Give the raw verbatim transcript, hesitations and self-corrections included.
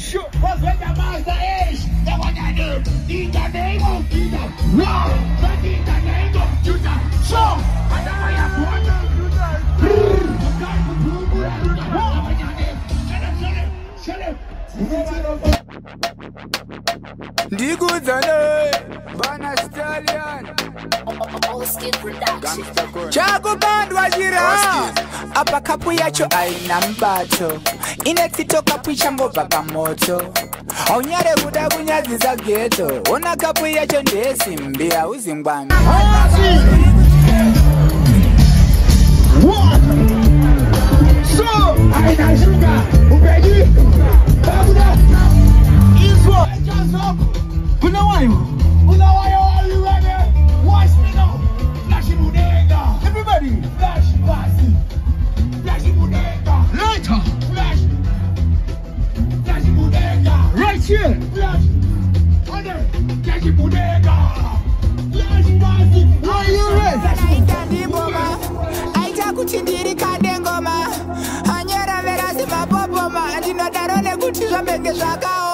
Sure. What's with the master is? The one I do. In the name of Jesus. No. But in the name of Jesus. So, I don't know your water. Shut up. Diguzane, Bana Stallion. Austin Production. Chago band wajira. Apa kapu yacho aina mbato. Inetito kapu chambo baba moto. Onyare buda bunyazi za ghetto. Ona kapu yacho ndesi mbia uzimbami. So, I know sugar. Ubedi. Babuda. Info. Bulawayo. Bulawayo, are you ready? Watch me now. Flashy Bodega. Everybody. Flash, flashy. Flashy Bodega. Lighter. Flash. Flashy Bodega. Right here. Flash. Other. Flashy Bodega. Flash, flashy. Are you ready? Kuchindiri kadengoma. Anyera vera sipa popoma. Andino darone kuti zvamenge zvakao.